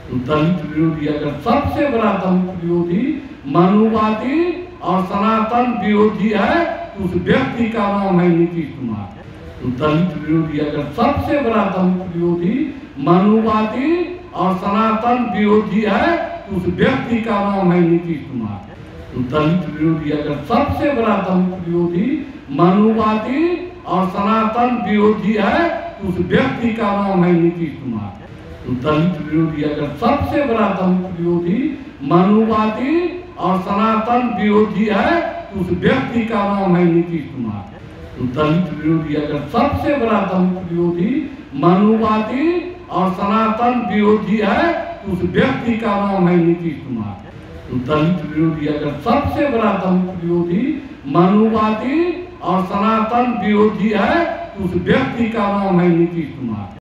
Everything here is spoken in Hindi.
दलित विरोधी, अगर सबसे बड़ा दलित विरोधी मानववादी और सनातन विरोधी है तो उस व्यक्ति का नाम है नीतीश कुमार। दलित विरोधी, अगर सबसे बड़ा दलित विरोधी मानववादी और सनातन विरोधी है तो उस व्यक्ति का नाम है नीतीश कुमार। दलित विरोधी, अगर सबसे बड़ा दलित विरोधी मानववादी और सनातन विरोधी है तो उस व्यक्ति का नाम है नीतीश कुमार। दलित विरोधी, अगर सबसे बड़ा दलित विरोधी मानववादी और सनातन विरोधी है तो उस व्यक्ति का नाम है नीतीश कुमार। दलित विरोधी, अगर सबसे बड़ा दलित विरोधी मानववादी और सनातन विरोधी है तो उस व्यक्ति का नाम है नीतीश कुमार। दलित विरोधी, अगर सबसे बड़ा दलित विरोधी मानववादी और सनातन विरोधी है तो उस व्यक्ति का नाम है नीतीश कुमार।